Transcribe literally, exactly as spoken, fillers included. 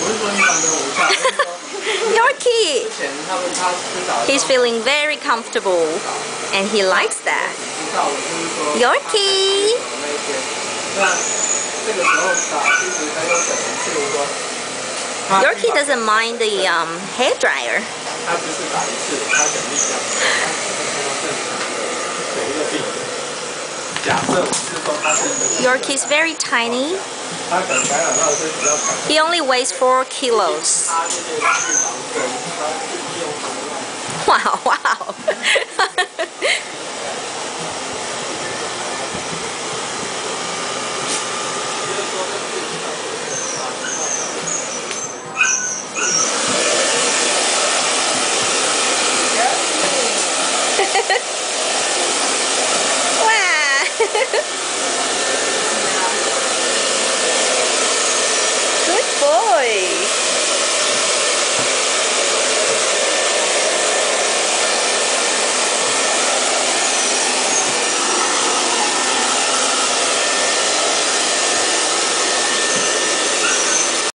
Yorkie! He's feeling very comfortable and he likes that. Yorkie! Yorkie doesn't mind the um, hair dryer. Yorkie's very tiny. He only weighs four kilos. Wow, wow. Good boy.